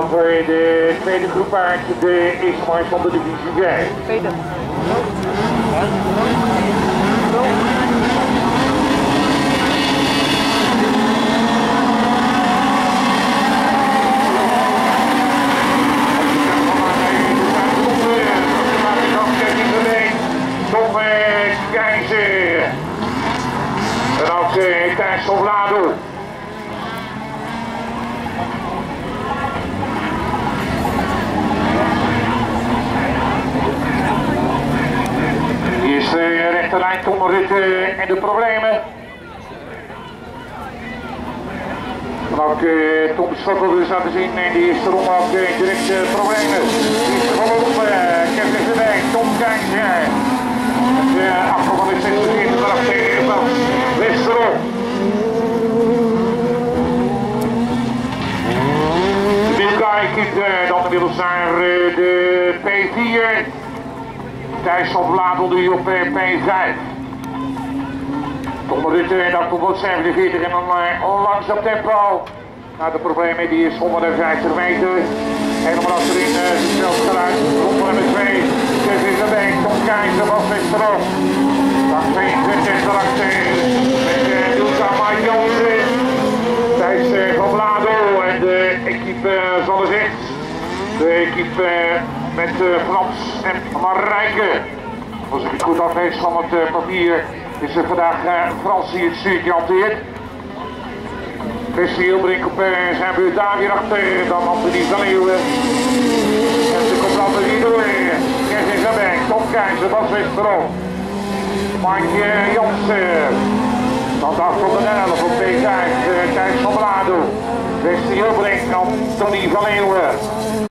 dan voor de tweede groep uit de eerste mars van de divisie 5. Peter. Tom Keizer. En ook Thijs Soblado. Hier is de rechterlijn Tom Rutte en de problemen. En ook Tom Schottel dus laten zien in de eerste ronde ook direct problemen. Hier is de volop Kevin Verdijk, Tom Keizer. De afval van de 60 daarachter van Westerop. De Wilkijk kent dan inmiddels naar de P4. Thijs Soblado nu op P5. Tom Rutte en dan komt 47 en dan langzaam tempo. Nou, de problemen die is 150 meter. Helemaal achterin het geluid. Rond nummer 2. Kevin Verdijk, Tom Keizer van Westerop. Dan 22 daarachter met Luca Majonsen. Thijs Soblado en de equipe van de rechts. De equipe met Frans en Marijke. Als ik het goed aflees van het papier is er vandaag Frans die het stuurtje hanteert. Christy Hilbrink op zijn beurt daar weer achter, dan Anthony van Leeuwen. En ze komt altijd weer door. Kevin Verdijk, Tom Keizer, Bas Westerop. Markje Jansen. Dan dag van de 11 op P5, Thijs Soblado. Christy Hilbrink, Anthony van Leeuwen.